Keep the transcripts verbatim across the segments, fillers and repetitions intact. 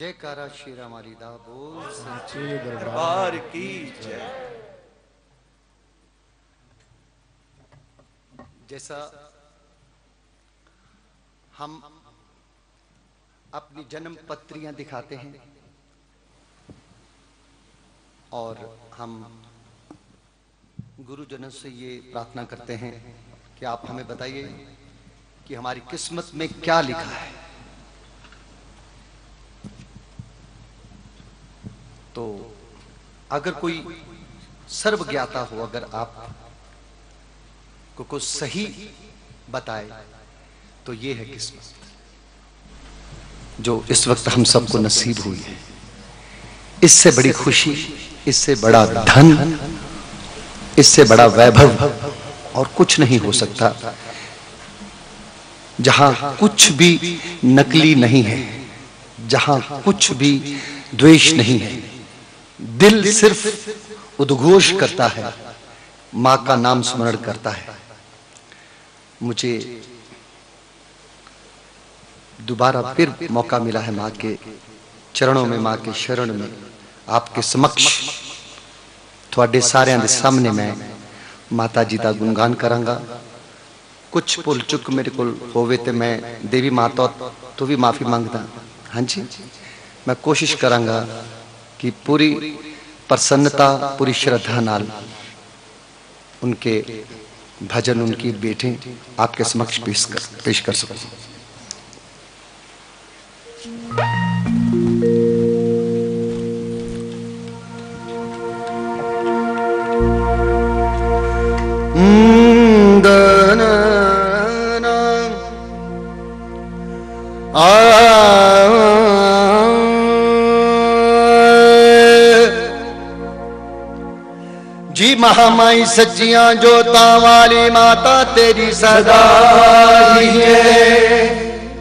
जयकारा श्री राम दा बोल सच्चे दरबार की जय। जैसा हम अपनी जन्म पत्रियां दिखाते हैं और हम गुरुजनों से ये प्रार्थना करते हैं कि आप हमें बताइए कि हमारी किस्मत में क्या लिखा है। तो अगर कोई सर्वज्ञाता हो, अगर आप को कुछ सही बताए तो ये है किस्मत जो इस वक्त हम सबको नसीब हुई है। इससे बड़ी खुशी, इससे बड़ा धन, इससे बड़ा वैभव और कुछ नहीं हो सकता। जहां कुछ भी नकली नहीं है, जहां कुछ भी द्वेष नहीं है, दिल सिर्फ उद्घोष करता है, मां का नाम स्मरण करता है। मुझे दोबारा फिर मौका मिला है मां के चरणों में, मां के शरण में, आपके समक्ष थोड़े सारे दे सामने मैं माता जी का गुणगान करांगा। कुछ भुल चुक मेरे को होवे ते मैं देवी माता तो भी माफी मांगदा। हाँ जी, मैं कोशिश करांगा कि पूरी प्रसन्नता, पूरी श्रद्धा नाल उनके भजन, उनकी बेटे आपके समक्ष पेश कर पेश कर सकूं। जी महामाई सच्चियां जोता वाली माता तेरी सदा है।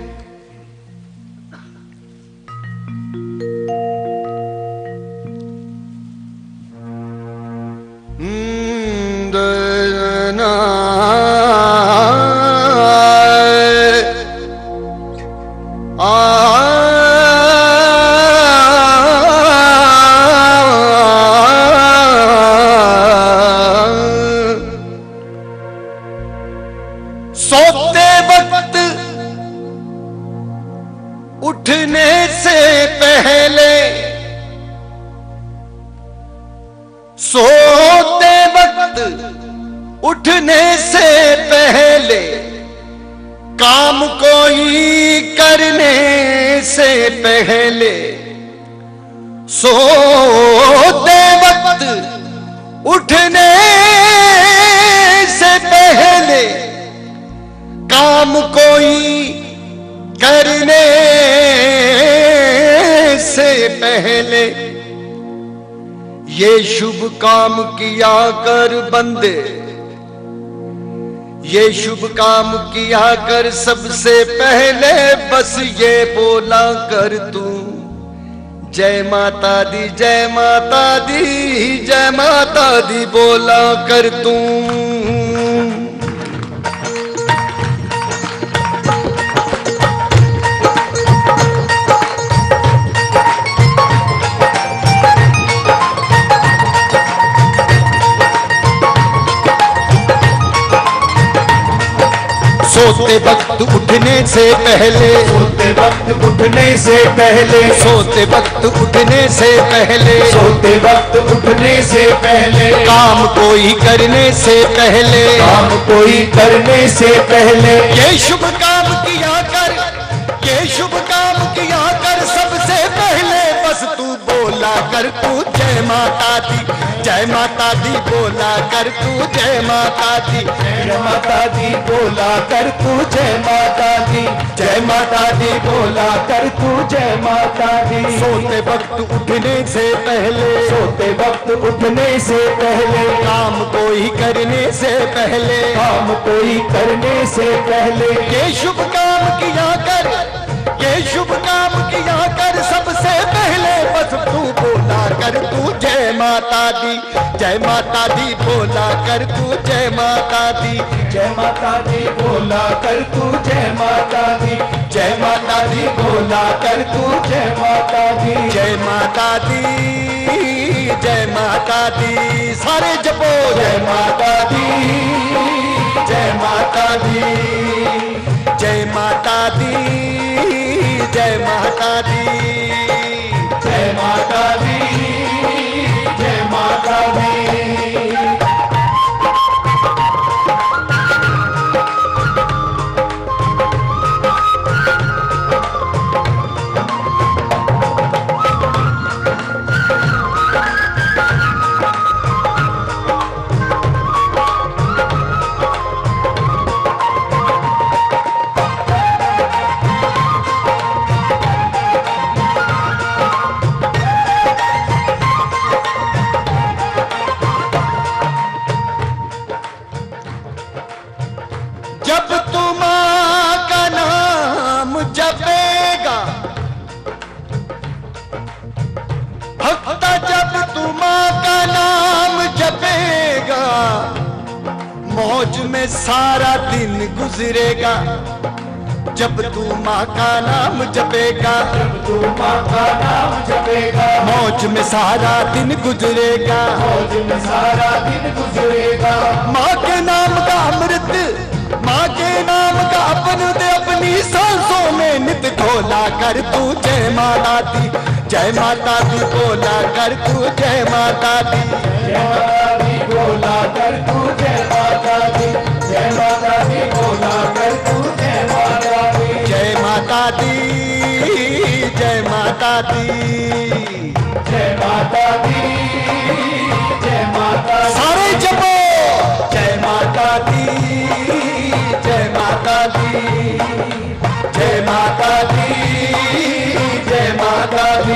सोते वक्त उठने से पहले, सोते वक्त उठने से पहले, काम कोई करने से पहले, सोते वक्त उठने से पहले, काम कोई करने से पहले, ये शुभ काम किया कर बंदे, ये शुभ काम किया कर सबसे पहले, बस ये बोला कर तू जय माता दी, जय माता दी, जय माता दी बोला कर तू। सोते वक्त उठने से पहले, सोते वक्त उठने से पहले, सोते वक्त उठने से पहले, सोते वक्त उठने से पहले, काम कोई करने से पहले, काम कोई करने से पहले, ये शुभ काम किया कर, ये शुभ काम किया कर सबसे पहले, बस तू बोला कर तू जय माता दी, जय माता दी बोला कर तू जय माता दी, जय माता दी बोला कर तू जय माता दी, जय माता दी बोला कर तू जय माता दी। सोते वक्त उठने से पहले, सोते वक्त उठने से पहले, काम कोई करने से पहले, काम कोई करने से पहले, ये शुभ काम किया कर, ये शुभ काम किया कर सबसे पहले, बस तू बोला कर तू जय माता दी, जय माता दी बोला कर तू जय माता दी, जय माता दी बोला कर तू जय माता दी, जय माता दी बोला कर तू जय माता दी, जय माता दी जय माता दी, सारे जपो जय माता दी, जय माता दी, जय माता दी जय माता दी, जय माता दी, जय माता दी। जब तू माँ का नाम जपेगा, भक्ता जब तू माँ का नाम जपेगा, मौज में सारा दिन गुजरेगा। जब तू माँ का नाम जपेगा, जब तू माँ का नाम जपेगा, मौज में सारा दिन गुजरेगा, मौज में सारा दिन गुजरेगा। माँ के नाम का अमृत, माँ के नाम का अपन दे अपनी सांसों में नित घोला कर तू जय माता दी, जय माता दी बोला कर तू जय माता दी, जय माता दी बोला कर तू जय माता दी, जय माता दी बोला कर तू जय माता दी, जय माता दी जय माता दी, जय माता दी, जय माता दी। सारे जपो जय माता दी जय माता दी, जय माता दी जय माता दी।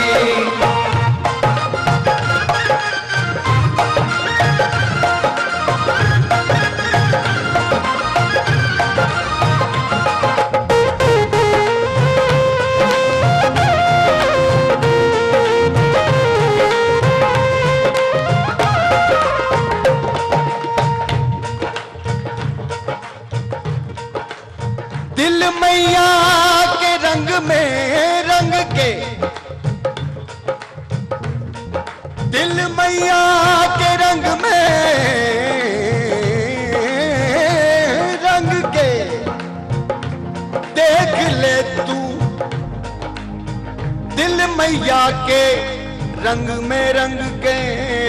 दिल मैया के रंग में रंग के, दिल मैया के रंग में रंग के, देख ले तू दिल मैया के रंग में रंग के,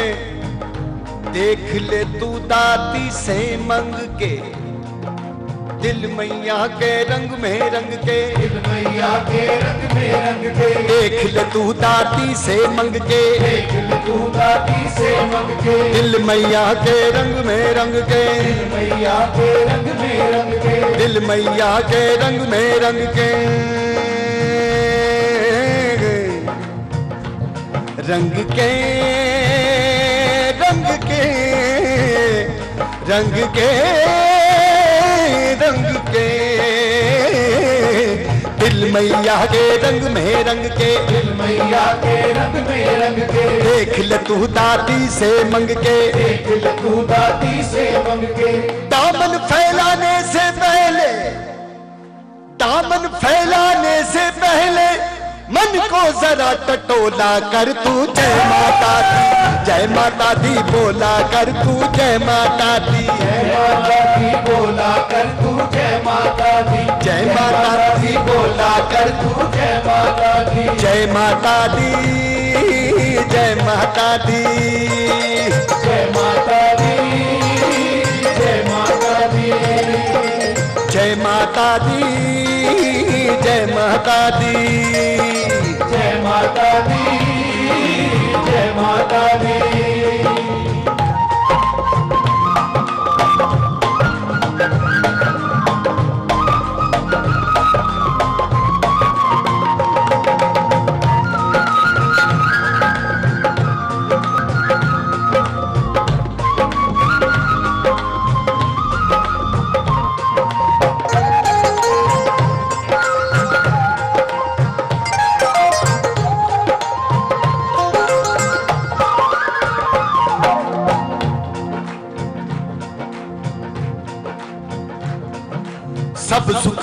देख ले तू दाती से मंग के, दिल मैया के रंग में रंग के, दिल मैया के रंग में रंग के, देख ले तू दाती से मंग के, देख ले तू दाती से मंग के, दिल मैया के रंग में रंग के, दिल मैया के रंग में रंग के, दिल मैया के रंग में रंग के, रंग के रंग के रंग के रंग के, दिल मैया के रंग में रंग के, दिल मैया के रंग में रंग के, देख ले तू दाती से मंग के, देख ले तू दाती से मंग के, दामन फैलाने से पहले, दामन फैलाने से पहले मन को जरा टटोला कर तू जय माता दी, जय माता दी बोला कर तू जय माता दी, जय माता दी बोला कर तू जय माता दी, जय माता दी बोला कर तू जय माता दी, जय माता दी जय माता दी, जय माता दी, जय माता दी, जय माता दी जय माता दी, जय माता दी, जय माता दी।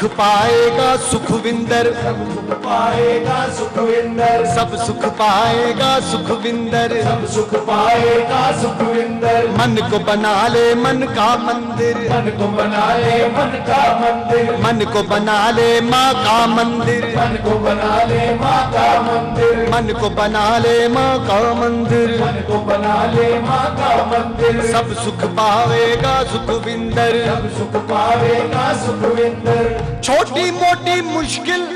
पाएगा सुखविंदर, सब सुख पाएगा सुखविंदर, सब सुख पाएगा सुखविंदर, सब सुख पाएगा सुखविंदर। मन को बना ले मन का मंदिर, मन को बना ले मन का मंदिर, मन को बना ले माँ का मंदिर, मन को बना ले माँ का मंदिर, मन को बना ले माँ का मंदिर, मन को बना ले माँ का मंदिर। सब सुख पावेगा सुखविंदर, सब सुख पावेगा सुखविंदर। छोटी मोटी मुश्किल,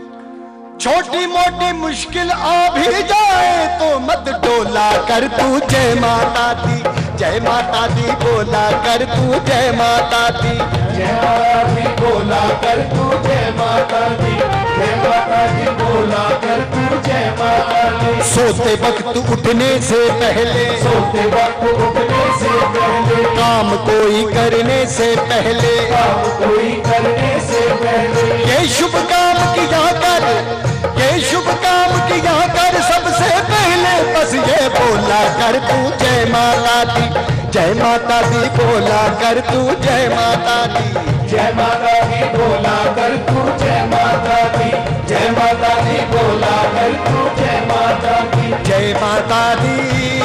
छोटी मोटी मुश्किल आ भी जाए तो मत डोला कर तू जय माता दी, जय माता दी बोला कर तू जय माता दी, जय माता दी बोला कर तू जय माता दी, जय माता दी बोला कर तू जय माता दी। सोते वक्त उठने से पहले, सोते वक्त उठने से पहले, काम कोई करने से पहले, काम कोई करने से पहले, ये शुभ काम किया कर, ये शुभ काम किया कर सबसे पहले बस ये बोला कर तू जय माता दी, जय माता दी बोला कर तू जय माता दी, जय माता दी बोला कर तू जय माता दी, जय माता दी बोला कर तू जय माता दी, जय माता दी,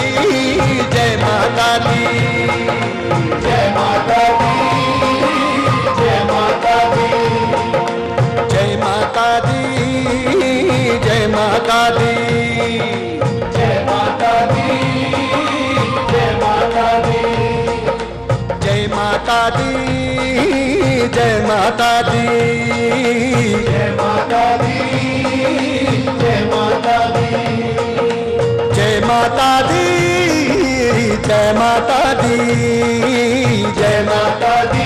जय माता दी, जय माता दी, जय माता दी, जय माता दी, जय माता दी, जय माता दी, जय माता दी, जय माता दी, जय माता दी, जय माता दी, जय माता दी, जय माता दी, जय माता दी, जय माता दी,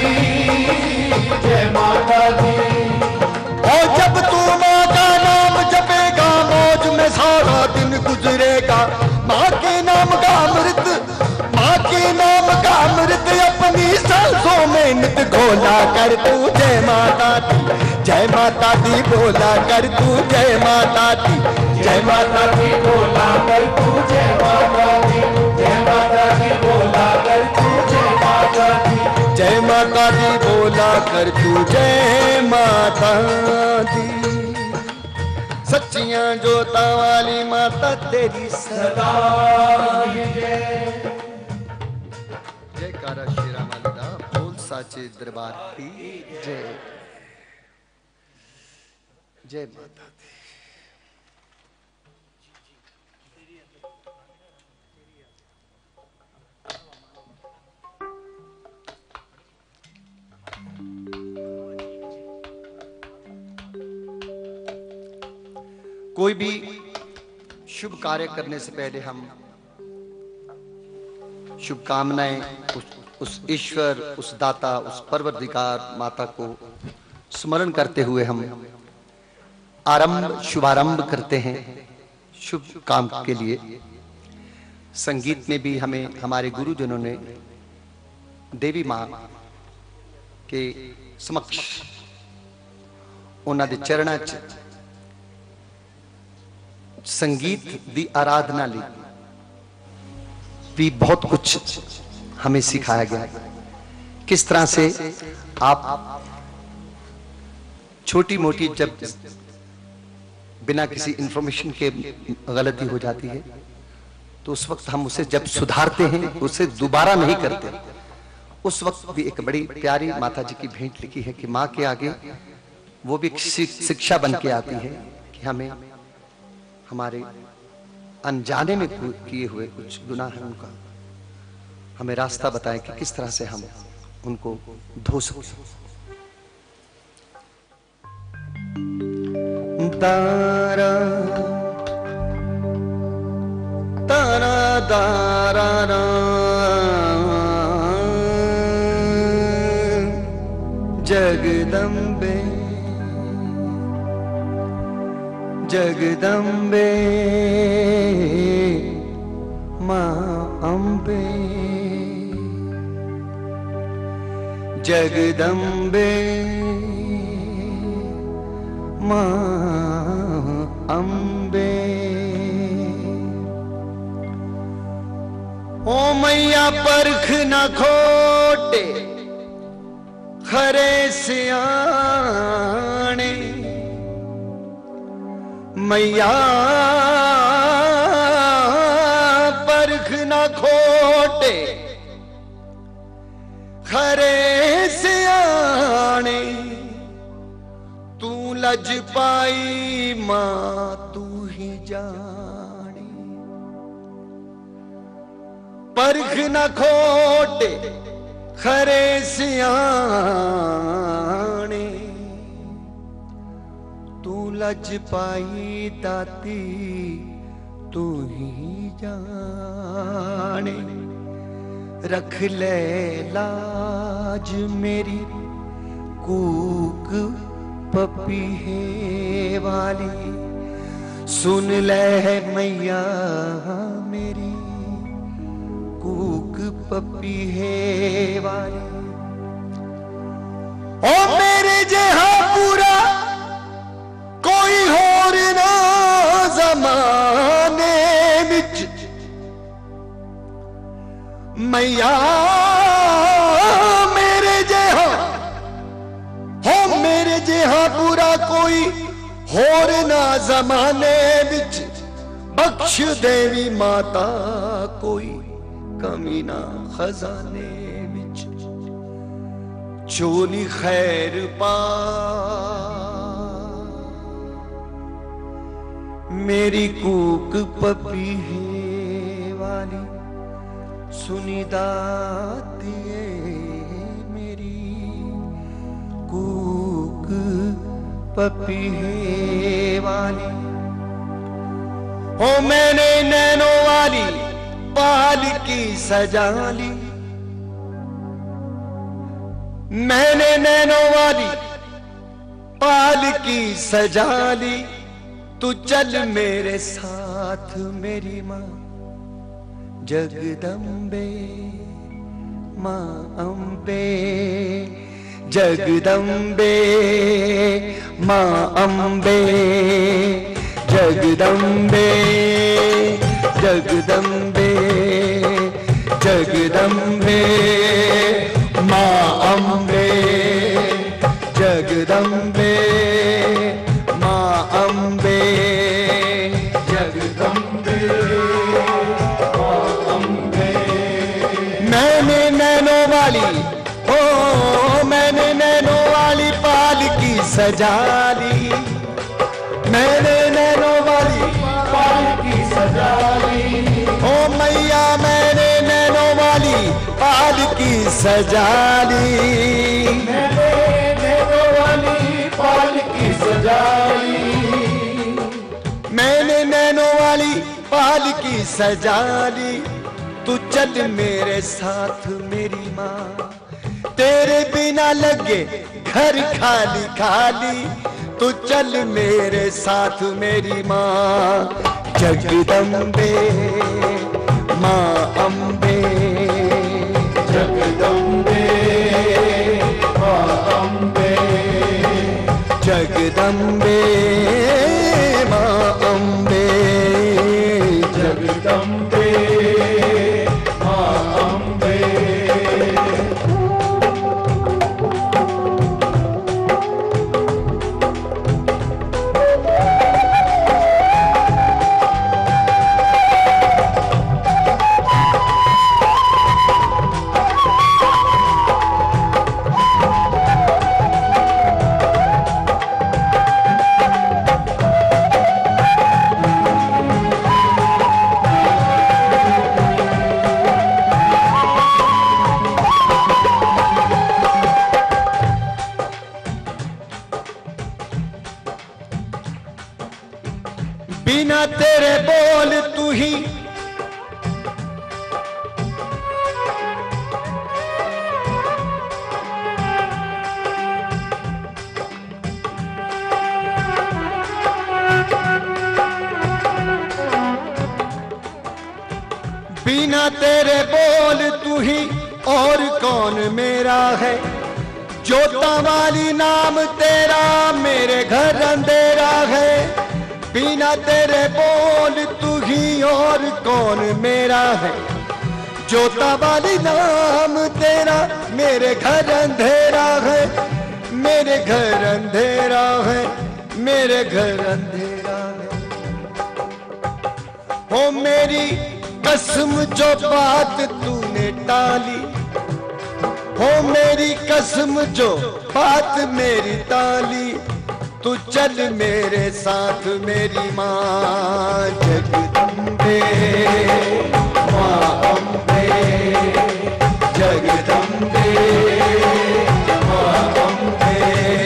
जय माता दी। और जब तू माँ का नाम जपेगा मौज में सारा दिन गुजरेगा, माँ के नाम का अमृत, माँ के नाम का अमृत अपनी सांसों में नित घोला कर तू जय माता दी, जय माता दी बोला कर तू जय माता दी, जय माता दी बोला कर तू जय माता दी, जय माता दी बोला कर तू जय माता दी, जय माता दी बोला कर तू जय माता दी। सच्चियां जोता वाली माता तेरी सदा जय। जयकारा श्री राम दा बोल साचे दरबार की जय, जय माता दी। कोई भी शुभ कार्य करने से पहले हम शुभकामनाएं उस उस ईश्वर, उस दाता, उस परवरदिगार माता को स्मरण करते हुए हम आरंभ शुभारंभ करते हैं शुभ काम के लिए। संगीत में भी हमें हमारे गुरुजनों ने देवी मां के समक्ष उन्हां दे चरणा च संगीत दी आराधना ली भी बहुत कुछ हमें सिखाया गया, किस तरह से आप छोटी मोटी जब बिना किसी इंफॉर्मेशन के गलती हो जाती है तो उस वक्त हम उसे जब सुधारते हैं, उसे दोबारा नहीं करते। उस वक्त भी एक बड़ी प्यारी माता जी की भेंट लिखी है कि माँ के आगे वो भी शिक्षा बन के आती है कि हमें हमारे अनजाने में किए हुए कुछ गुनाह है उनका हमें रास्ता बताएं कि किस तरह से हम उनको धो सकते। तारा तारा दारा रा जगदम्बे जगदम्बे मां अम्बे जगदम्बे मां अम्बे। ओ मैया परख न खोटे खरे सियाणे मैया परख न खोटे, खरे सियाणे तू लज पाई मां तू ही जानी। परख न खोटे खरे सियाणे तू लज पाई दाती तू ही जाने। रख ले लाज मेरी कूक पपीहे वाली, सुन ले मैया मेरी कूक पपीहे वाली। ओ मेरे जहा पूरा कोई होर ना ज़माने विच, मैया मेरे जहा हो मेरे जहा पूरा कोई होर ना ज़माने विच। बख्श देवी माता कोई कमी ना खजाने विच। चोली खैर पा मेरी कूक पपीहे वाली, सुनी दातिए मेरी कूक पपीहे वाली। हो मैंने नैनो वाली पाल की सजा ली, मैंने नैनो वाली पाल की सजा ली। तू चल मेरे साथ मेरी माँ जगदम्बे, माँ अम्बे जगदम्बे, माँ अम्बे जगदम्बे, जगदम्बे जगदम्बे, माँ अम्बे जगदम्बे, माँ अम्बे जगदम्बे, माँ अम्बे। मैंने नैनो वाली हो मैंने नैनो वाली पाल की सजा ली, मैंने नैनो वाली पाल की सजा ली। ओ मैया मैंने नैनो वाली पाल की सजा ली, मैंने नैनो वाली पाल की सजा ली। मैंने नैनो वाली पाल की सजा ली। तू चल मेरे साथ मेरी माँ, तेरे बिना लगे घर खाली खाली। तू चल मेरे साथ मेरी माँ जगदम्बे, माँ अम्बे जगदम्बे, माँ अम्बे जगदम्बे, माँ अम्बे जगदम्बे, माँ अम्बे। बिना तेरे बोल तू ही बिना तेरे बोल तू ही और कौन मेरा है। जोता वाली नाम तेरा मेरे घर अंधेरा है। बिना तेरे बोल तू ही और कौन मेरा है। जोता वाली नाम तेरा मेरे मेरे घर अंधेरा है, मेरे घर अंधेरा है, मेरे घर अंधेरा है। हो मेरी कसम जो बात तूने टाली, हो मेरी कसम जो बात मेरी टाली, तू चल मेरे साथ मेरी माँ जगदम्बे, माँ अम्बे, जगदम्बे, माँ अम्बे,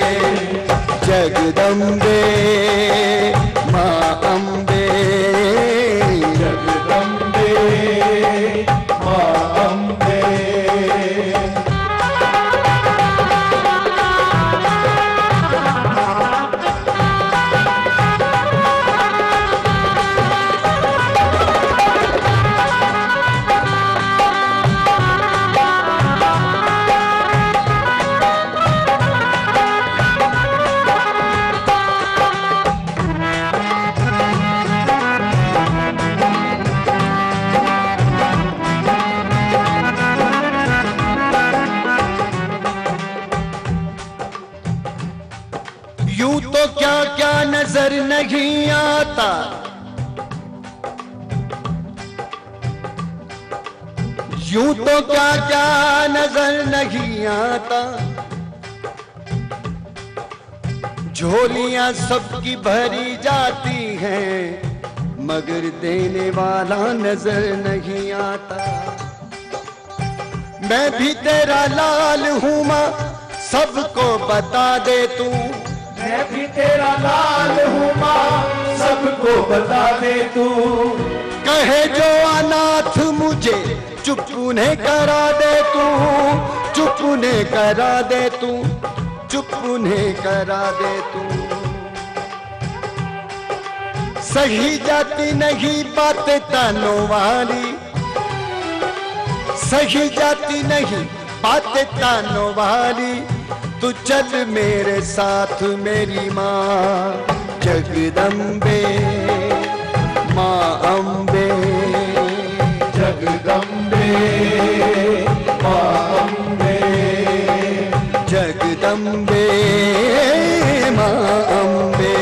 जगदम्बे, माँ अम्बे, जगदम्बे, माँ अम्बे। यूं तो क्या क्या नजर नहीं आता, यूं तो क्या क्या नजर नहीं आता, झोलियां सबकी भरी जाती हैं, मगर देने वाला नजर नहीं आता। मैं भी तेरा लाल हूं मां, सबको बता दे तू, मैं भी तेरा लाल हूँ माँ, सबको बता दे तू। कहे जो अनाथ मुझे चुप उन्हें करा दे तू, चुप उन्हें करा दे तू, चुप उन्हें करा दे तू। सही जाती नहीं बातें तानों वाली, सही जाती नहीं बातें तानों वाली, तू चल मेरे साथ मेरी माँ जगदम्बे, माँ अम्बे, जगदम्बे, माँ अम्बे, जगदम्बे, माँ अम्बे,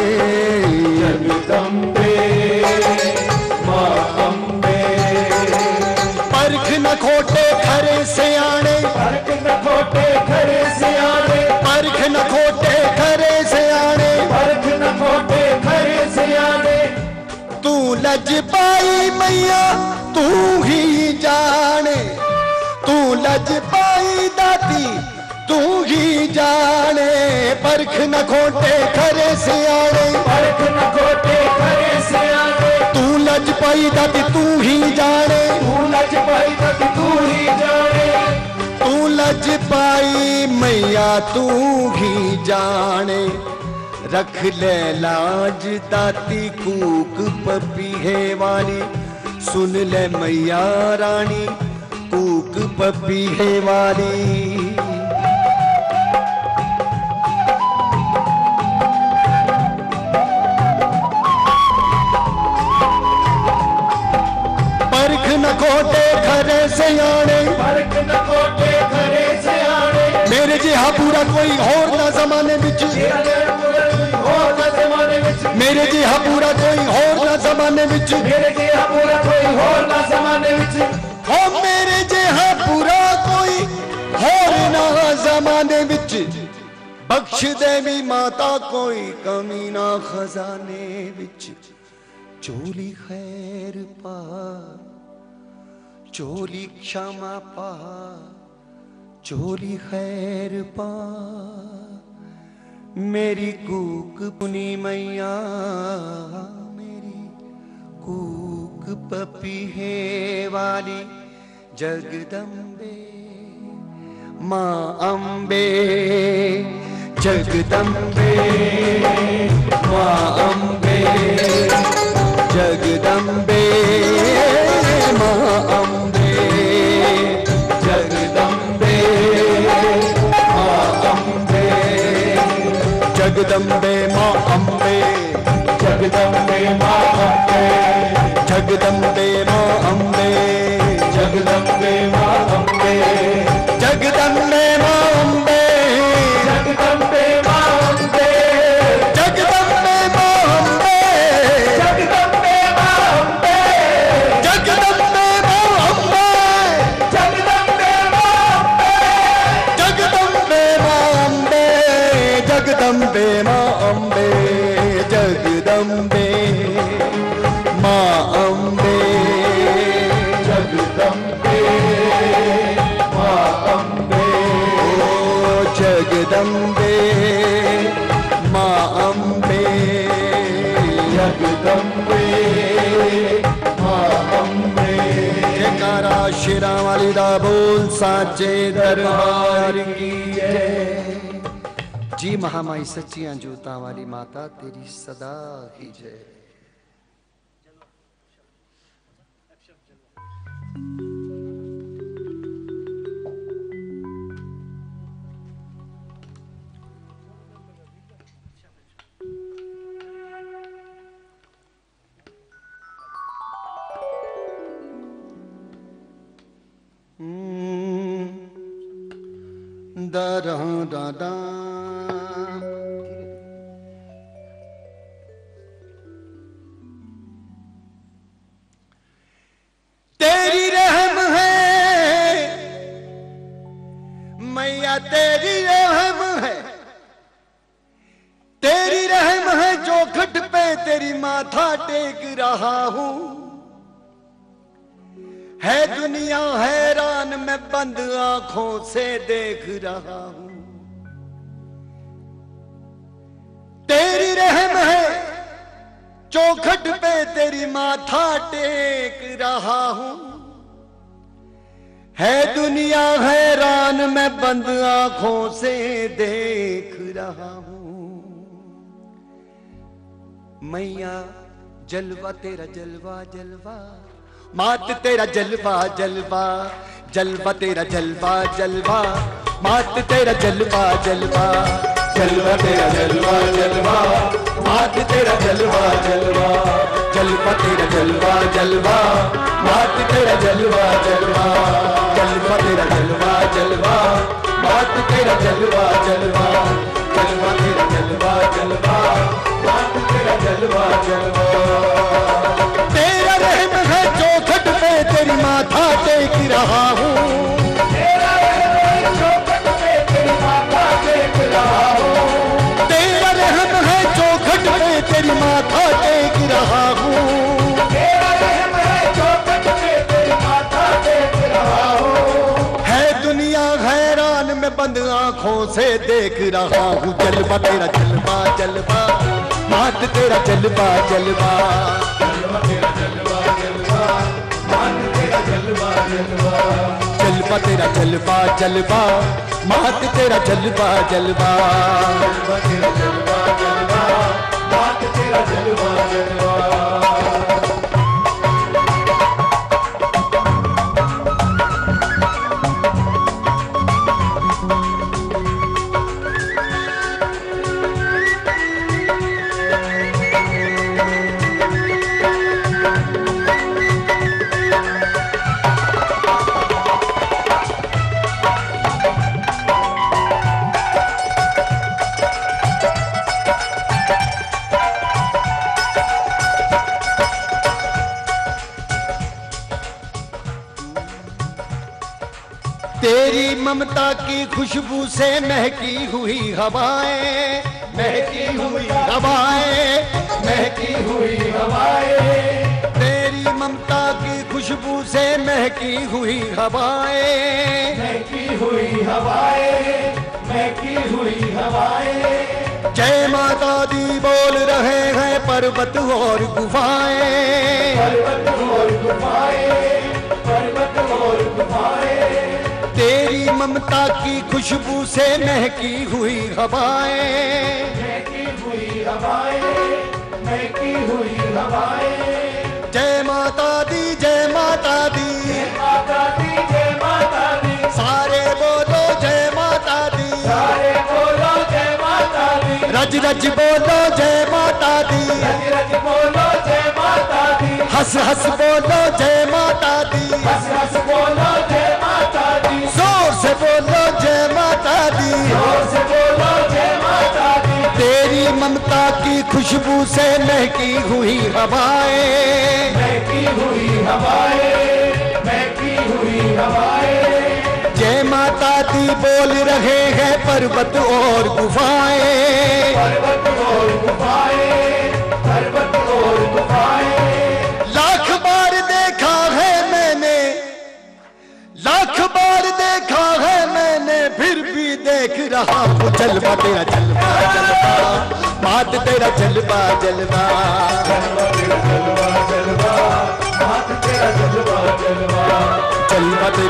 जगदम्बे, माँ अम्बे। परख न खोटे खरे से आने, परख न खोटे खरे से आने, परख न खोटे खरे से आने, परख न खोटे खरे से आने। तू लज पाई मैया तू ही जाने, तू लज पाई दादी तू ही जाने, परख न खोटे खरे से आने, परख न खोटे खरे से आने। तू लज पाई दादी तू ही जाने, तू लज पाई तक तू ही जाने, तू लज पाई मैया तू ही जाने। रख ले लाज दाती कूक पपीहे वाली, सुन ले मैया रानी कूक पपीहे वाली। परख न खोटे खरे से आने, परख न खोटे खरे से आने। मेरे जिहा पूरा कोई होर ना जमाने विच, तेरा जेहा पूरा कोई होर ना जमाने विच, मेरे जिहा पूरा कोई होर ना जमाने विच, मेरे जेहा पूरा कोई होर ना जमाने विच। हो मेरे जिहा पूरा कोई होर ना जमाने विच, बख्श देवी माता कोई कमी ना खजाने विच। चोली खैर पा, चोली क्षमा पा, चोली खैर पा, मेरी कूक पुनी मैया, मेरी कूक पपीहे वाली जगदम्बे, माँ अम्बे, जगदम्बे, माँ अम्बे, जगदम्बे, माँ अम्बे, जगदम्बे, माँ अम्बे, जगदम्बे, माँ अम्बे, जगदम्बे माँ अम्बे, जगदम्बे, माँ अम्बे, जगदम्बे माँ अम्बे, जगदम्बे मां अम्बे। जयकारा शेरा वाली दा बोल साचे दरबार की जय। जी महामाई सच्चियां जोतां वाली माता तेरी सदा ही जय। दा दा दा दा तेरी रहम है मैया, तेरी रहम है, तेरी रहम है जो घट पे तेरी माथा टेक रहा हूं। है दुनिया हैरान मैं बंद आंखों से देख रहा हूं। तेरी रहम है चौखट पे तेरी माथा टेक रहा हूं। है दुनिया हैरान मैं बंद आंखों से देख रहा हूं। मैया जलवा तेरा जलवा जलवा, मात तेरा जलवा जलवा, जलवा तेरा जलवा जलवा, मात तेरा जलवा जलवा, जलवा तेरा जलवा जलवा, मात तेरा जलवा जलवा, जलवा तेरा जलवा जलवा, मात तेरा जलवा जलवा, जलवा तेरा जलवा जलवा, मात तेरा जलवा जलवा, जलवा तेरा जलवा जलवा, मात तेरा जलवा जलवा। तेरा रहम है चौखट पे तेरी माथा टेक रहा हूं। तेरा रहम है चौखट पे तेरी माथा टेक रहा हूं। तेरा रहम है चौखट पे तेरी माथा टेक रहा हूं। तेरा रहम है चौखट पे तेरी माथा टेक रहा हूं। है दुनिया हैरान मैं बंद आंखों से देख रहा हूं। जलवा तेरा जलवा जलवा, मात तेरा जलवा जलवा, जलवा तेरा जलवा जलवा, मात तेरा जलवा जलवा, जलवा तेरा जलवा जलवा, मात तेरा जलवा जलवा, जलवा तेरा जलवा जलवा, मात तेरा जलवा जलवा। तेरी ममता की खुशबू से महकी हुई हवाएं, महकी हुई हवाएं, महकी हुई हवाएं। तेरी ममता की खुशबू से महकी हुई हवाएं, महकी हुई हवाएं, महकी हुई हवाएं। जय माता दी बोल रहे हैं पर्वत और गुफाएं, पर्वत और गुफाएं, पर्वत और गुफाएं। तेरी ममता की खुशबू से महकी हुई हवाएं, महकी हुई हवाएं, महकी हुई हवाएं। जय माता दी जय माता दी, जय माता दी जय माता दी, सारे बोलो जय माता दी, सारे बोलो जय माता दी, रज रज बोलो जय माता दी, रज रज बोलो जय माता दी, हंस हंस बोलो जय माता दी, हंस हंस बोलो जय माता दी, जोर से बोलो जय माता दी, जोर से बोलो जय माता दी। तेरी ममता की खुशबू से महकी हुई हवाएं, महकी हुई हवाएं, महकी हुई हवाएं। जय माता दी बोल रहे हैं पर्वत और गुफाएं, पर्वत और गुफाएं, पर्वत और गुफाएं। लाख बार देखा है मैंने, लाख बार देखा है मैंने, फिर भी देख रहा हूँ जलवा तेरा जलवा जलवा, मात तेरा जलवा जलवा, जलवा तेरा जलवा जलवा,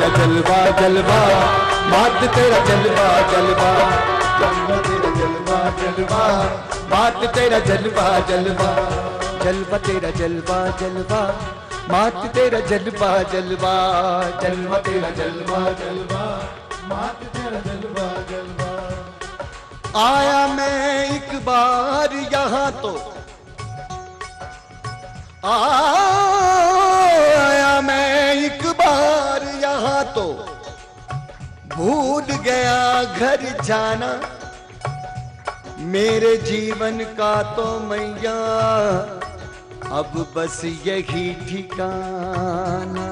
तेरा जलवा जलवा, मात तेरा जलवा जलवा, जलवा तेरा जलवा जलवा, मात तेरा जलवा जलवा, जलवा तेरा जलवा जलवा, मात तेरा जलवा जलवा, जलवा तेरा जलवा जलवा, मात तेरा जलवा जलवा। आया मैं एक बार यहाँ तो, आया मैं एक बार यहाँ तो, भूल गया घर जाना, मेरे जीवन का तो मैया अब बस यही ठिकाना।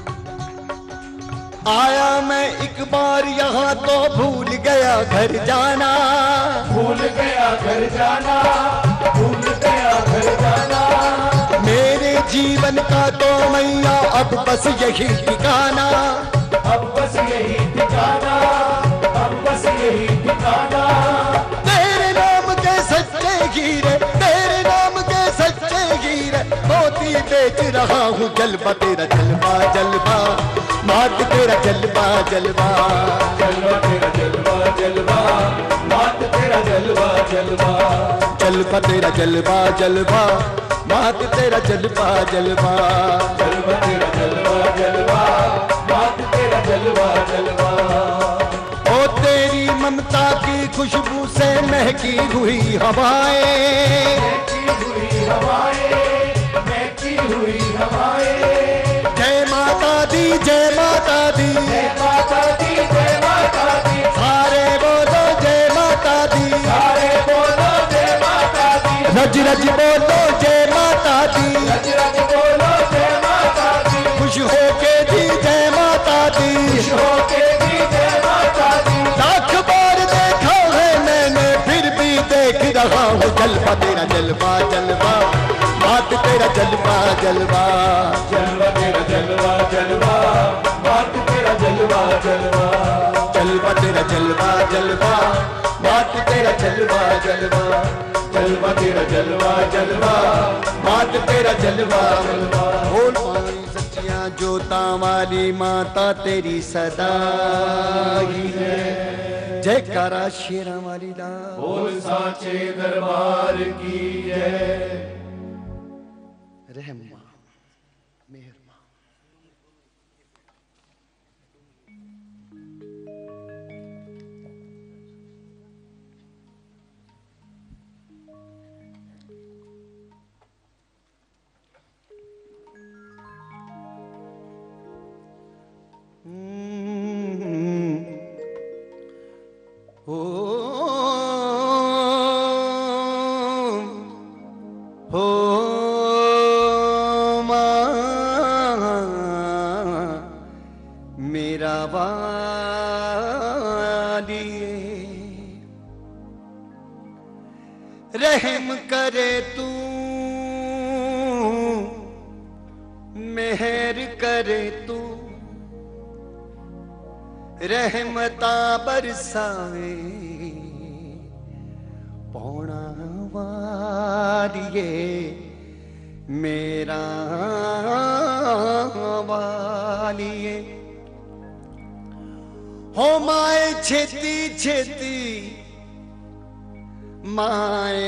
आया मैं एक बार यहाँ तो भूल गया घर जाना, भूल गया घर जाना, भूल गया घर जाना, मेरे जीवन का तो मैया अब बस यही ठिकाना, अब बस यही ठिकाना, अब बस यही ठिकाना। तेरे नाम के सच्चे हीरे, तेरे नाम के सच्चे हीरे, मोती बेच रहा हूँ, जलवा तेरा जलवा जलवा, मात तेरा जलवा जलवा, जलवा तेरा जलवा जलवा, मात तेरा जलवा जलवा, जलवा तेरा जलवा जलवा, मात तेरा जलवा जलवा, जलवा तेरा जलवा जलवा, मात तेरा जलवा जलवा। ओ तेरी ममता की खुशबू से महकी हुई हवाएं, महकी हुई हवाएं, महकी हुई हवाएं, जय माता दी जय माता दी, जय माता दी जय माता दी, सारे बोलो जय माता दी, सारे बोलो जय माता दी, रज रज बोलो जय माता दी, रज रज बोलो जय माता दी, खुश होके दी जय माता दी, खुश होके दी जय माता दी। लाख बार देखा है मैंने फिर भी देख रहा हूँ, जलवा तेरा जलवा जलवा, मात तेरा जलवा जलवा, जलवा तेरा जलवा जलवा, मात तेरा जलवा जलवा, जलवा तेरा जलवा जलवा, मात तेरा जलवा जलवा, जलवा तेरा जलवा जलवा, मात तेरा जलवा जलवा। बोल पानी सच्चियां जोता वाली माता तेरी सदा ही है, जयकारा शेरा वाली ला, बोल साचे दरबार की है। रहम मां, मेहर मां। हो हो मेरा वालिए, रहम करे तू, मेहर करे तू, रहमता बरसावे पौना वालिए, मेरा वालिए। हो माए छेती छेती माए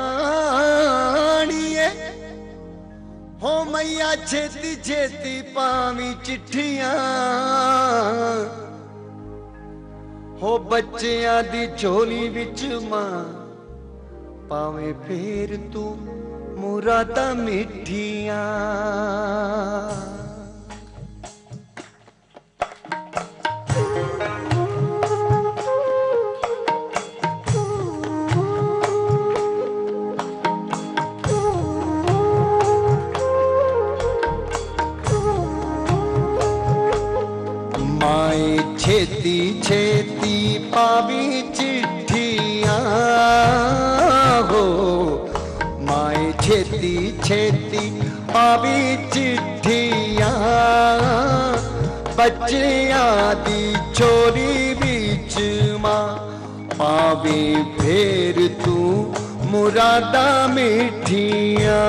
राणिए, हो मैया छेती छेती पावी चिट्ठियां, हो बच्चियां दी झोली विच मां पावे फेर तू मुरादा मिठियां। माए छेती छेती पावी चिट्ठियां, हो माए छेती छेती पावी चिट्ठियां, बच्चियां दी चोरी बिच मां पावे फेर तू मुरादा मिठियां।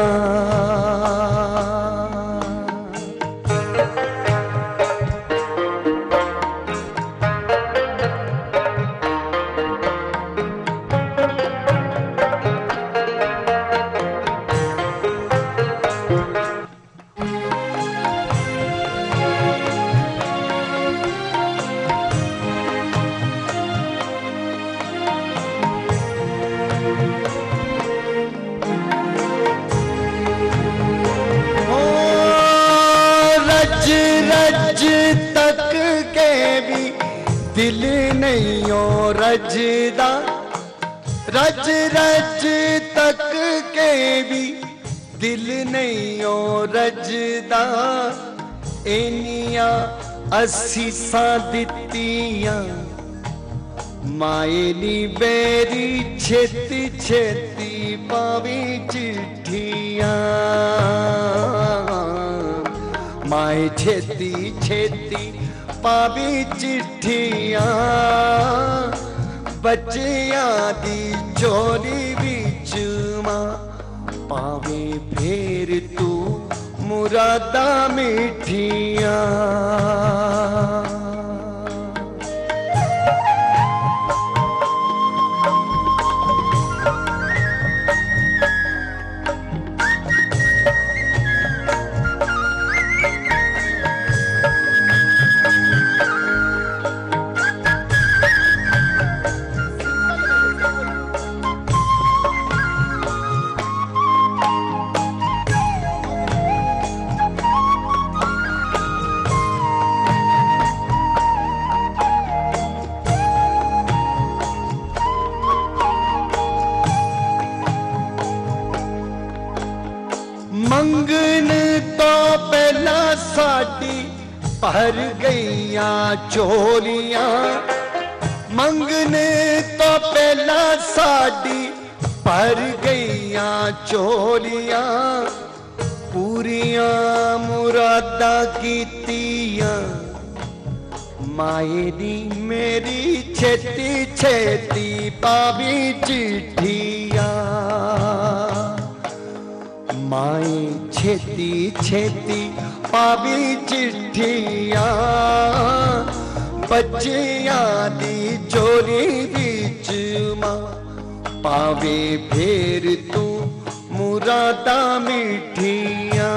दिल नहीं ओ रजदा, रज रज तक के भी दिल नहीं ओ रजदा। इनिया असीसा दित्तियां माए नी बेरी, छेती छेती पावी चिट्ठियां। माए छेती छेती पावी चिट्ठियां, बच्चियां दी चोरी विच मां पावे फेर तू मुरादा मिठियां। मंगन तो पहला साडी भर गईया चोलियां। मंगन तो पहला साडी भर गईया चोलियां। पूरियां मुरादा कीतियां माए दी मेरी, छेती छेती पावी चिट्ठियां। माए छेती छेती पावी चिट्ठियां, बच्चियां दी चोरी विच मां पावे फेर तू मुरादा मिठियां।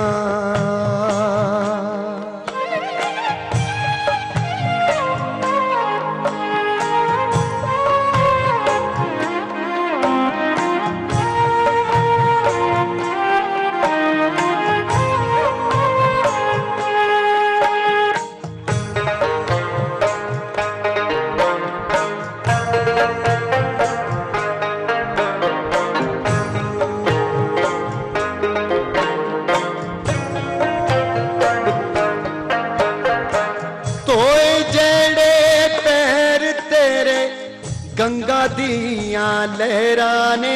गंगा दिया लहरा ने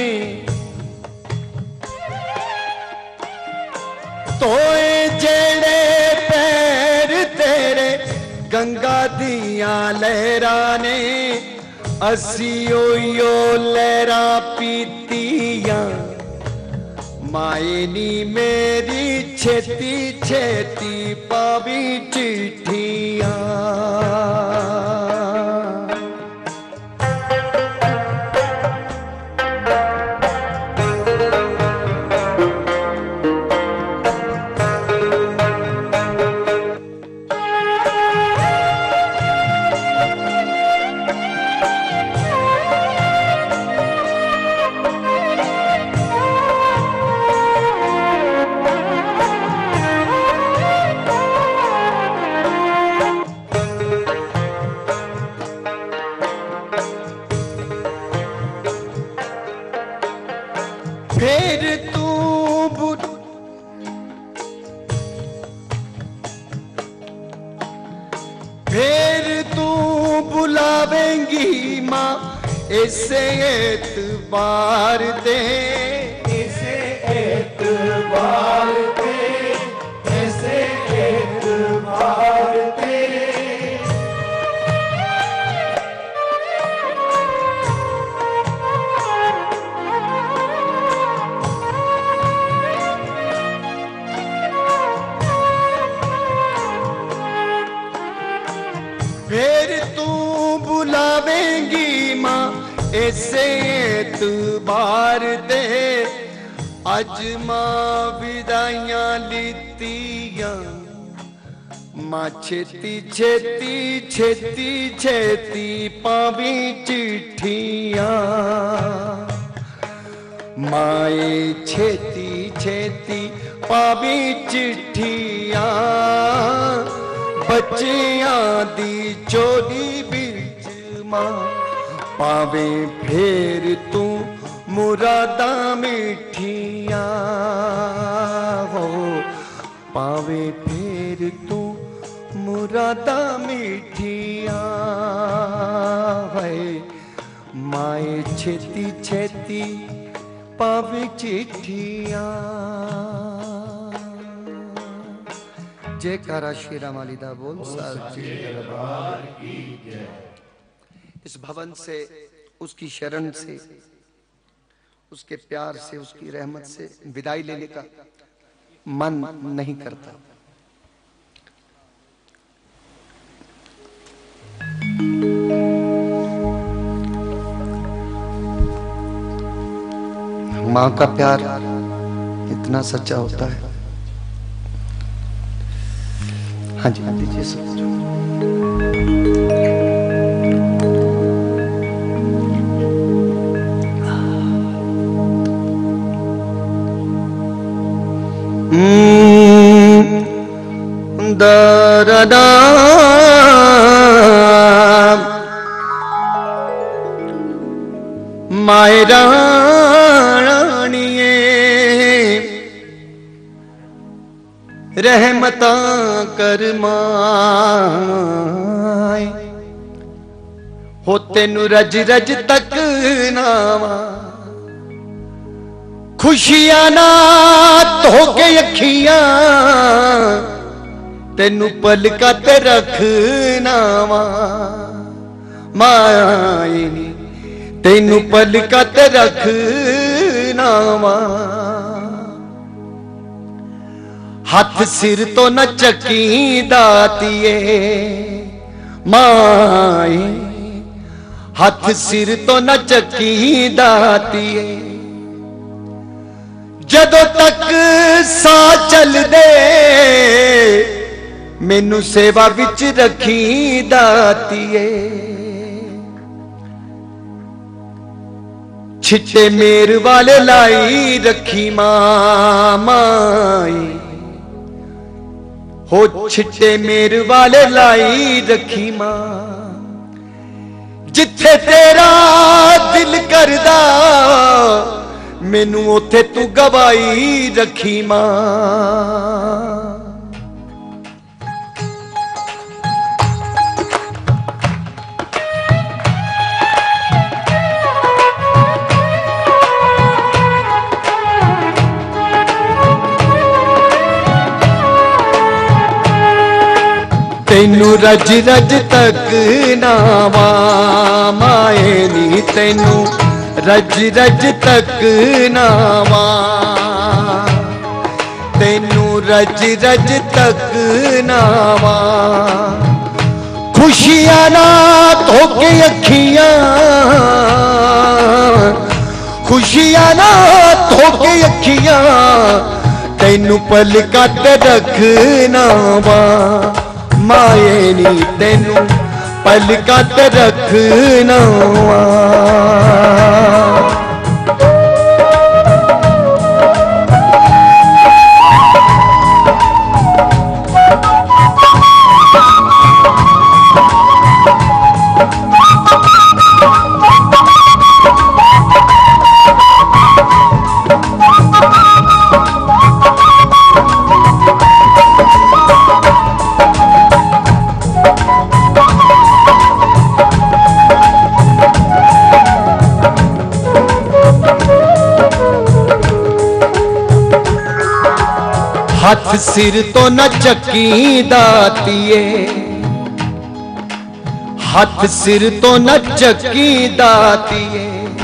तोए जेड़े पैर तेरे, गंगा दिया लहरा ने। असी ओयो लहरा पीतियां माए नी मेरी, छेती छेती पावी चिट्ठियां। फिर तू बुल फिर तू बुलावेंगी माँ इसे एतबार दे, इसे एतबार दे, इसे एतबार दे। फिर तू बुलावेंगी माँ इसे एतबार दे। अज माँ विदाइयां लीतियां माँ छेती छेती छेती छेती पावी चिट्ठियां। माए छेती छेती पावी चिट्ठियां, बच्चियां दी चोरी भी मां पावे फेर तू मुरादा मिठिया हो, पावे फेर तू मुरादा मिठिया है। माए छेती छेती पावे चिट्ठिया। जयकारा शेरा माली दा बोल सच्चे दरबार की जय। इस भवन से, उसकी शरण से, उसके प्यार से, उसकी रहमत से विदाई लेने का मन नहीं करता। मां का प्यार इतना सच्चा होता है। हाँ जी, हाँ दीजिए सब। दरदा मायरा रानिए रहमता कर माए हो, तेनु रज रज तक नावा खुशियां ना धोके अखियां तेनु पलका ते रखना वा माए नी, तेनु पलका ते रखना वा। हाथ सिर तो न चकी दातिए माए, हाथ सिर तो न चकी दातिए। जदों तक सा चल दे मैनू सेवा विच रखी दातिए। छिट्टे मेर वाले लाई रखी मां माई हो, छिट्टे मेर वाले लाई रखी मां। जिथे तेरा दिल करदा मैनू उथे तू गवाई रखी मां। तेनू रज रज तक नावा माए नी, तेनू रज रज तक नावा, तेनू रज रज तक नावा। खुशियां ना धोके अखियां, खुशियां ना धोके अखियां तेनू पलका ते रखना वा माए नी, तेनू पलका ते रखना वा। हाथ सिर तो न चकी दातिए, हाथ सिर तो न चकी दातिए।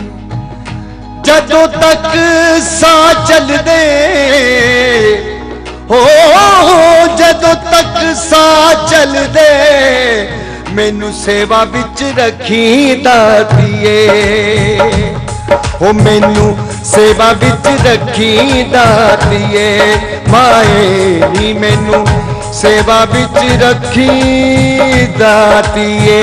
जदों तक सा चल दे हो, जदों तक सा चल दे मैनू सेवा विच रखी दातिए हो, मैनू सेवा विच रखी दातिए माए नी, मैनू सेवा विच रखी दातिए।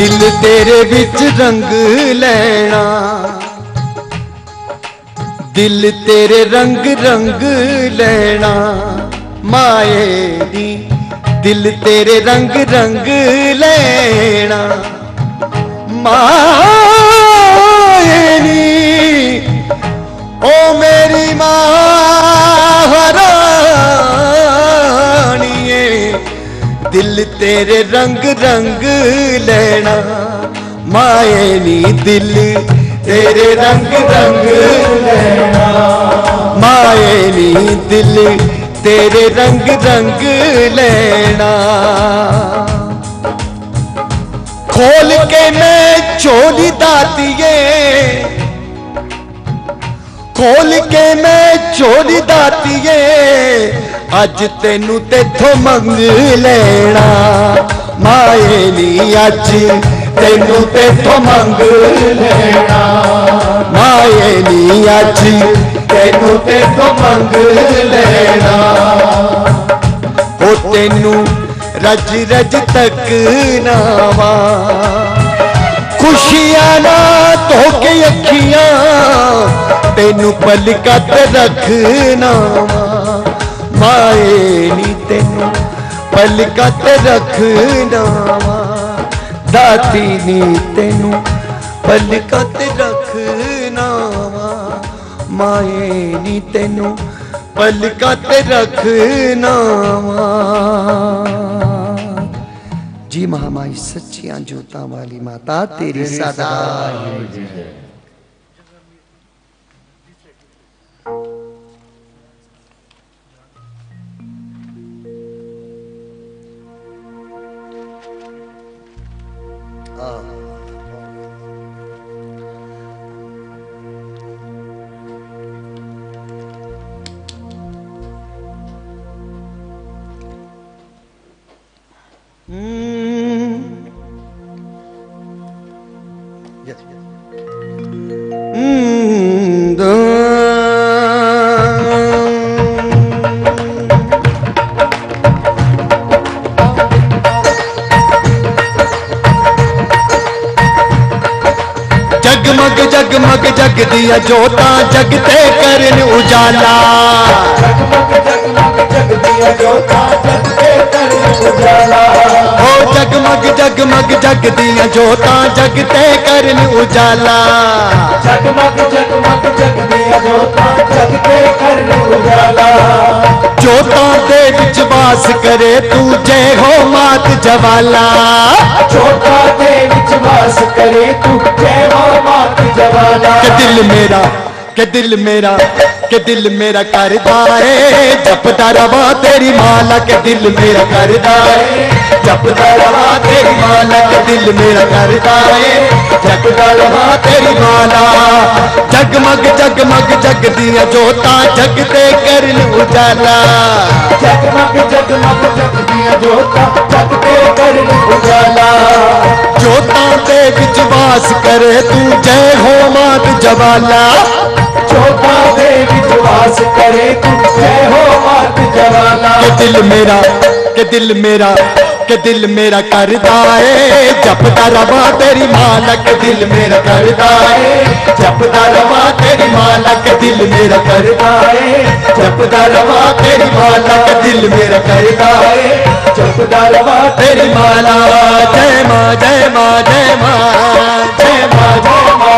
दिल तेरे विच रंग लेना, दिल तेरे रंग रंग लेना माए नी, दिल तेरे रंग रंग लेना माए नी। ओ मेरी महारानिए, दिल तेरे रंग रंग लेना माए नी, दिल तेरे रंग रंग लेना माए नी, दिल तेरे रंग रंग लेना। खोल के मैं चोली दातिए, खोल के मैं चोली दातिए, अज तेनू तेथों मंग लेना माए नी, अज तेनू तेथों मंग लेना माए नी, अज तेनू तेथों मंग लेना। ओ तेनू रज रज तक नावा, खुशियां ना धो के अखियां, तेनू पलका ते रखना माए नी, तेनू पलका ते रखना दाती नी, तेनू पलका ते रखना माए नी, तेनू पलका ते रखना। जी महामाई सच्चियां जोतां वाली माता तेरी सदा जगमग जगमग जग दिया जोता जगते करन उजाला, जगमग जगमग जग दिया जोता जगते करन उजाला। ओ जगमग जगमग जग दिया जोता जगते करन उजाला, जगमग जगमग जग दिया जोता जगते करन उजाला। जोतां दे विच वास करे तू जय हो मात जवाला, जोतां दे विच वास करे तू जय हो मात जवाला। के दिल मेरा के दिल मेरा के दिल मेरा करदा है जपदा रवा तेरी माला, के दिल मेरा करदा है जपदा रवा तेरी माला, के दिल मेरा करदा है जपदा रवा तेरी माला। जगमग जगमग जग दिया जोता जगते करन उजाला, जगमग जगमग जग दिया जोता जगते करन उजाला। जोतां दे विच वास करे तू जय हो मात जवाला, जोतां दे विच वास करे तू जय हो मात जवाला। के दिल मेरा के दिल मेरा के दिल मेरा करदा है जपदा रवा तेरी माला, के दिल मेरा करदा है जपदा रवा तेरी माला, के दिल मेरा करदा है जपदा रवा तेरी माला, के दिल मेरा करदा है जपदा रवा तेरी माला। जय मां जय मां जय मां जय मां जय मां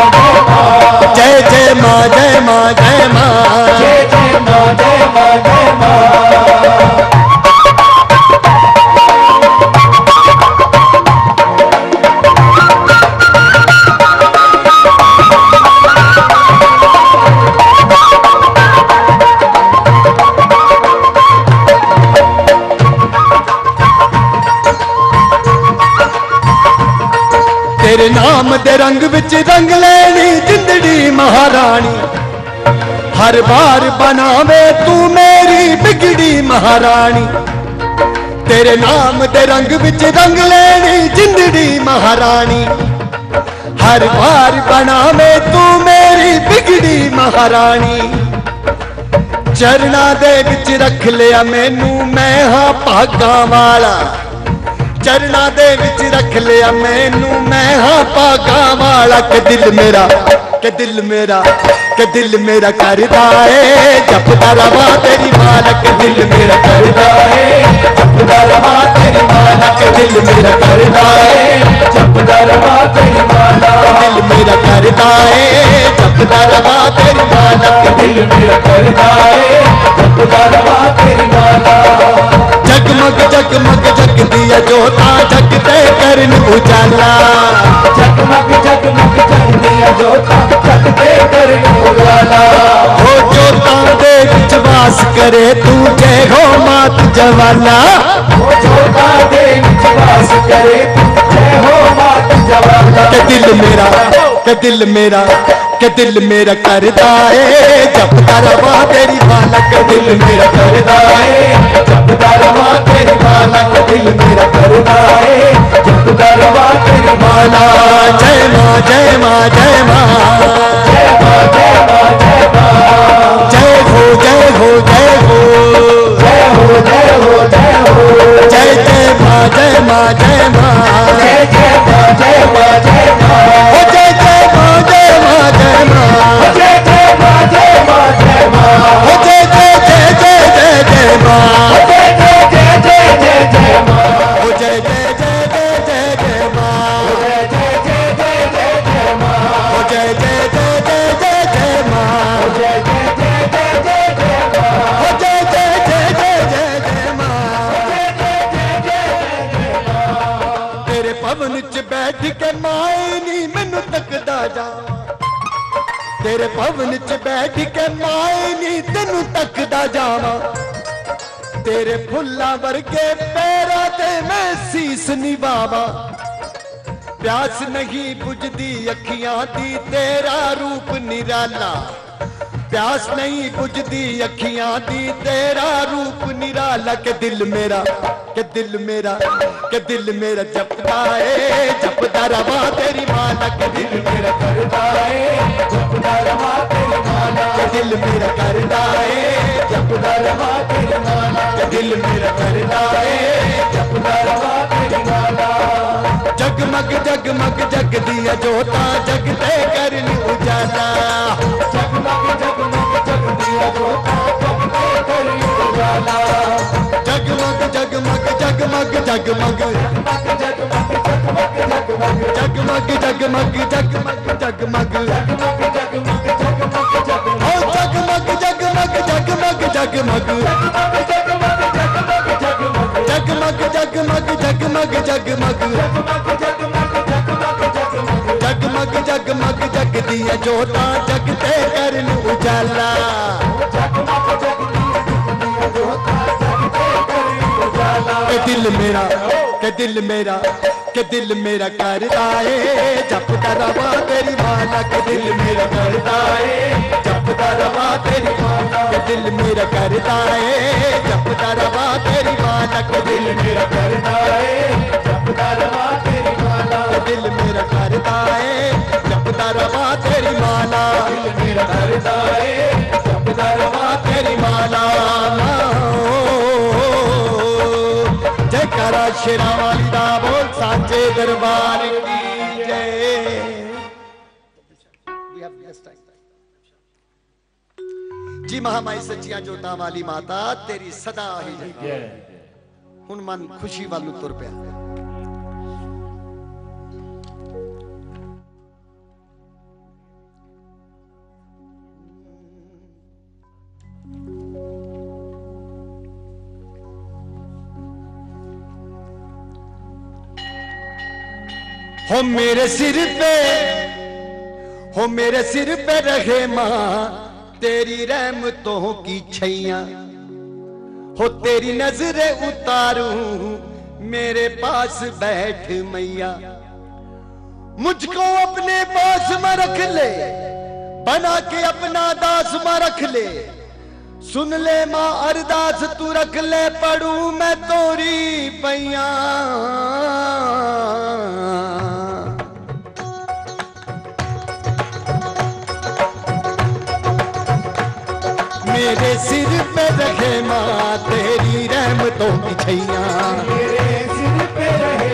जय जय मां जय मां जय मां जय जय मां जय मां जय मां। तेरे नाम दे रंग विच रंग लेनी जिंदड़ी महारानी, हर बार बनावे तू मेरी बिगड़ी महारानी। तेरे नाम दे रंग विच रंग लेनी जिंदड़ी महारानी, हर बार बनावे तू मेरी बिगड़ी महारानी। चरना दे विच रख लिया मैनू मैं हाँ भागा वाला, चरना दे विच रख लिया मैनू, मैं हाँ पागा वाला के दिल मेरा के दिल मेरा के दिल मेरा करदा है जपदा रवा तेरी माला के दिल मेरा करदा है जपदा रवा तेरी माला के दिल मेरा करदा है जपदा रवा तेरी माला दिल मेरा करदा है जपदा रवा तेरी माला के दिल मेरा करदा है जपदा रवा तेरी माला। जगमग जगमग जग दिया जोता जगते करन उजाला, जगमग जगमग जग दिया जोता जगते करन उजाला। हो जोता दे विच वास करे तू जय हो मात जवाला, हो जोता दे विच वास करे तू जय हो मात जवाला। के दिल मेरा के दिल मेरा के दिल मेरा करदा है जपदा रवा तेरी माला के दिल मेरा करदा है जपदा रवा तेरी माला के दिल मेरा करदा है जपदा रवा तेरी माला। जय मां जय मां जय मां जय मां जय मां जय मां जय हो जय हो जय हो जय हो जय हो जय हो जय जय मां जय मां जय मां जय जय मां जय मां जय मां ओ जय जय मां जय मां जय मां जय जय मां जय मां जय मां ओ जय जय जय जय जय जय मां जय जय जय जय जय जय मां ओ जय जय जय जय जय जय मां ओ जय जय जय जय जय जय मां ओ जय जय जय जय जय जय मां ओ जय जय जय जय जय जय मां ओ जय जय जय जय जय जय मां जय जय जय जय जय मां। तेरे भवन च बैठ के माए नी मैनू तकदा जा, तेरे भवन च बैठ के माए नी तेनू तकदा जावा, तेरे फुल्ला वर्गे पैरा ते मैं सीस निभावा। प्यास नहीं बुझदी अखियां दी तेरा रूप निराला, प्यास नहीं बुझदी अखियां दी तेरा रूप निराला। के दिल मेरा के दिल मेरा के दिल मेरा जपदा है जपदा रवा तेरी माला के दिल मेरा करदा है जपदा रवा तेरी माला के दिल मेरा करदा है जपदा रवा तेरी माला के दिल मेरा करदा है जपदा रवा तेरी माला। जगमग जगमग जग दिया जोता जगते करन उजाला, जगमग जगमग जग दिया जोता जगते करन उजाला। जगमग जगमग जगमग जगमग जगमग जगमग जगमग जगमग जगमग जगमग जगमग जगमग जगमग जगमग जगमग ओ जगमग जगमग जगमग जगमग जगमग जगमग जगमग जगमग जगमग जगमग जगमग जगमग जगमग जग दिया जोता जगते करन उजाला, जगमग जगमग जोता जगते करन उजाला। के दिल मेरा के दिल मेरा के दिल मेरा करदा है जपदा रवा तेरी माला के दिल मेरा करदा है जपदा रवा तेरी माला के दिल मेरा करदा है जपदा रवा तेरी माला के दिल मेरा करदा है जपदा रवा तेरी माला के दिल मेरा करदा है जपदा रवा तेरी माला दिल मेरा करदा है जपदा रवा तेरी माला। जयकारा शेरा वाली दा बोल साचे दरबार की जय। जी महामाई सच्चिया जोता वाली माता तेरी सदा ही जय। हुण मन खुशी वालू तुर पिया। हो मेरे सिर पे हो मेरे सिर पे रहे माँ तेरी रहमतों की छैया, हो तेरी नजरें उतारूं मेरे पास बैठ मैया। मुझको अपने पास में रख ले बना के अपना दास में रख ले, सुन ले माँ अरदास तू रख ले पढ़ू मैं तोरी पैया। मेरे सिर पे रहे माँ तेरी रहमतों की छैया, मेरे सिर पे रहे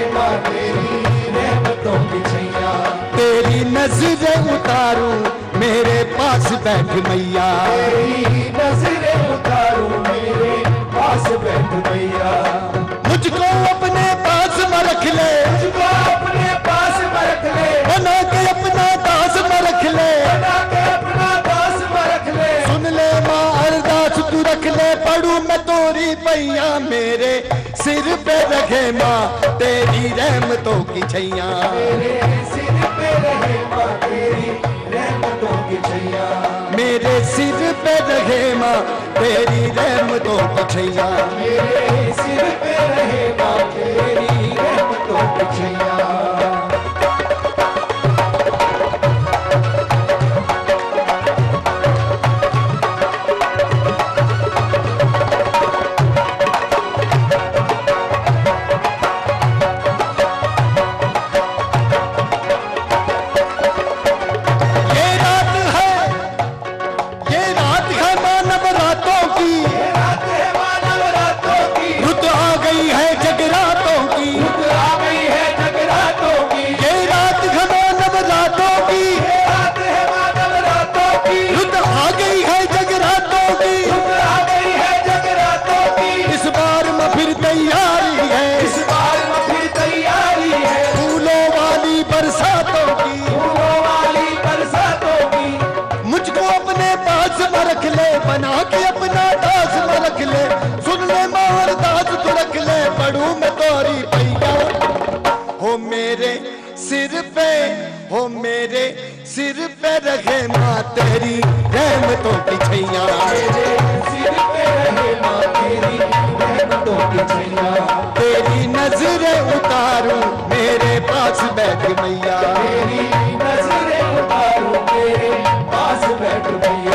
तेरी नजरें उतारूं मेरे पास बैठ मैया, तेरी नजरें उतारूं मेरे पास बैठ मैया। मुझको अपने पास में रख ले, मुझको अपने पास में रख ले, बना के अपना दास में रख ले, बना के अपना दास में रख ले। सुन ले माँ अरदास तू रख ले, पढ़ू मैं तोरी पैया, मेरे सिर पे रखे माँ तेरी रहमतों की छैया, मेरे सिर पे रहे माँ तेरी रहमतों की छैया, मेरे सिर पे रहे माँ तेरी रहमतों की छैया, मेरे सिर पे रहे माँ तेरी रहमतों की छैया। सिर पे हो मेरे सिर पे रखे माँ तेरी रहमतों की छैया, मेरे सिर पे रहे माँ तेरी रहमतों की छैया, तेरी नजरें उतारूं मेरे पास बैठ मैया, तेरी नजरें उतारूं मेरे पास बैठ मैया।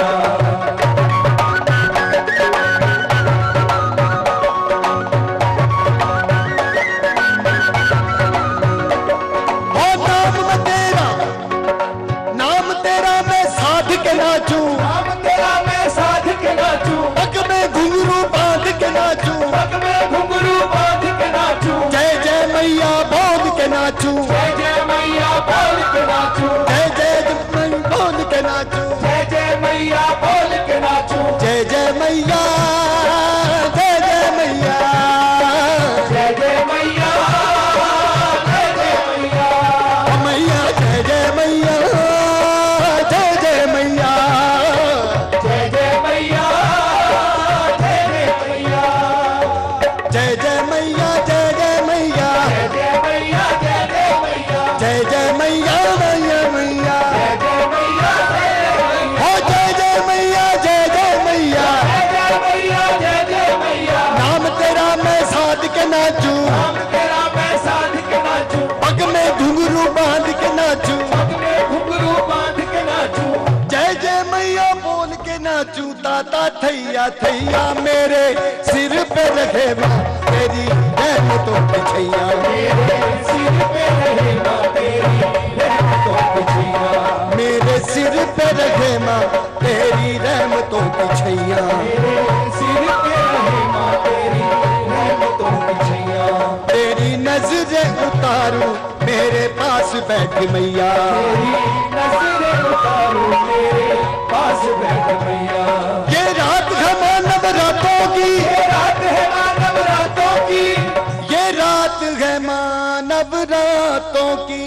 नाचू जय जय मैया बोल के नाचू, जय जय बोल के नाचू, जय जय मैया बोल के नाचू, जय जय मैया जय जय मैया जय जय मैया जय जय मैया, मैया जय जय मैया जय जय मैया जय जय मैया जय जय मैया जय जय मैया जय जय मैया जय जय मैया जय जय मैया मैया मैया जय जय मैया हो जय जय मैया जय जय मैया जय जय मैया जय जय मैया। नाम तेरा मैं साध के नाचू, नाम तेरा मैं साध के नाचू, पग में घुंघरू बांध के नाचू, पग में घुंघरू बांध के नाचू, जय जय मैया बोल के नाचू। ताता थैया थैया मेरे सिर पे रखे माँ तेरी रहमतों की छैया, मेरे सिर पे रहे माँ तेरी रहमतों की छैया, मेरे सिर पे रहे माँ तेरी रहमतों की छैया, मेरे सिर पे रहे माँ तेरी रहमतों की छैया, तेरी नजरें उतारूं मेरे पास बैठ मैया, तेरी नजरें उतारूं मेरे पास बैठ मैया। ये रात है मानव रातों की, ये रात है मानव रातों की, ये रात है मानव रातों की,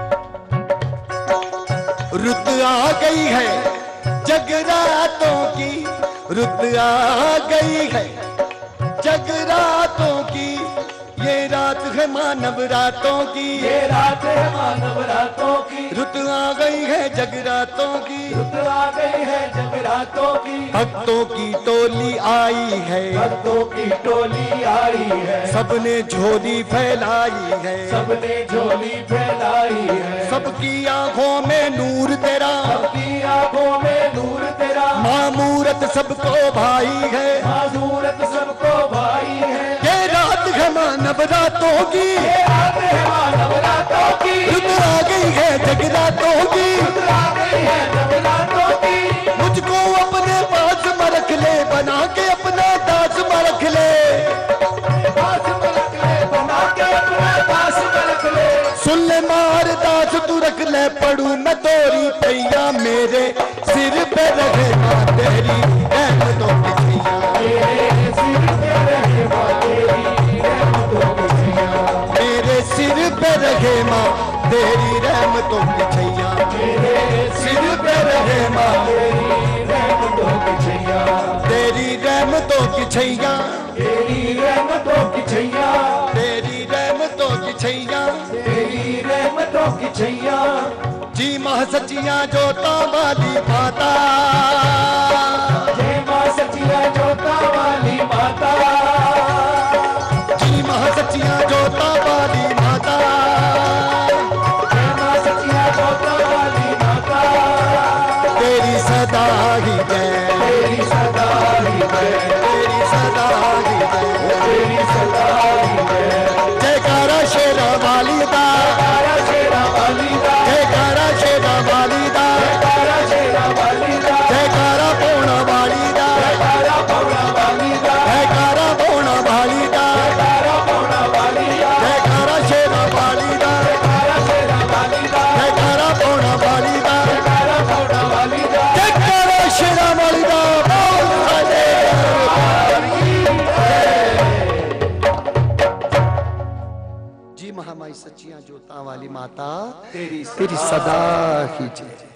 रुत आ गई है जगरातों की, रुत आ गई है जगरातों की, ये रात है मानव रातों की, ये रात है मानव रातों की, रुत आ गई है जगरातों की, रुत आ गई है जगरातों की, भक्तों की टोली आई है, भक्तों की टोली आई है, सबने झोली फैलाई है, सबने झोली फैलाई है, सबकी आंखों में नूर तेरा, सबकी आंखों में नूर तेरा, मामूरत सबको भाई है, मामूरत सबको भाई है, ये रात है मानव रातों की, ये रात है मानव रातों की, रुत आ गई है जगरातों की, रुत आ गई है जगरातों की, मुझको अपने पास में रख ले, बना के अपना दास में रख ले, दास में रख ले, बना के अपना दास में रख ले, सुन ले मार दास तू रख ले पढ़ू मैं तोरी पैया, मेरे सिर पे रहे माँ तेरी रहमतों की छैया, मेरे सिर पे रहे माँ तेरी रहमतों की छैया, मेरे सिर पे रहे माँ तेरी रहमतों की छैया, मेरे सिर पे रहे माँ तेरी रहमतों की छैया, तेरी रहमतों की छैया, तेरी रहमतों की छैया, तेरी रहमतों की छैया, तेरी रहमतों की छैया। जी माँ सचिया जोता वाली माता, जय माँ सचिया जोता वाली माता, जी माँ सचिया जोता वाली माता, जय माँ सचिया जोता वाली माता, तेरी सदा ही जय, तेरी सदा ही जय, तेरी सदा ही जय, तेरी सदा ही जय। जयकारा शेरा वाली दा, जयकारा शेरा वाली दा, जयकारा शेरा वाली दा, जयकारा शेरा वाली दा, जयकारा पौना वाली दा, जयकारा पौना वाली दा, जयकारा पौना वाली दा, जयकारा पौना वाली दा, जयकारा शेरा वाली दा, जयकारा शेरा वाली दा, जयकारा पौना वाली दा, जयकारा पौना वाली दा, जयकारा शेरा वाली दा। जी महामाई सच्चियां जोता वाली माता तेरी तेरी सदा ही जय।